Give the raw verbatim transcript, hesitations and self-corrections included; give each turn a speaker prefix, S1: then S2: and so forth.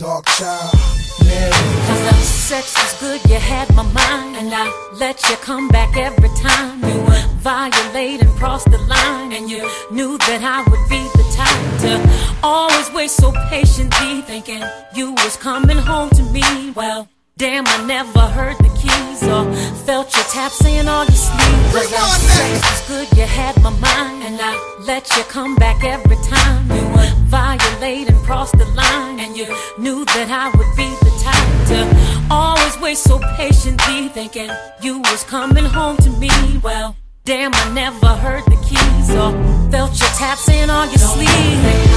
S1: dark child, Mary.
S2: Cause the sex was good, you had my mind, and I let you come back every time. You would violate and cross the line, and you knew that I would be the type to always wait so patiently, thinking you was coming home to me. Well, damn, I never heard the keys or felt your tap saying all your sleep. Cause the sex was good, you had my mind, and I let you come back every time. You would violate and cross the line, and you knew that I would be the type to always wait so patiently, thinking you was coming home to me. Well, damn, I never heard the keys or felt your tap saying all your sleep.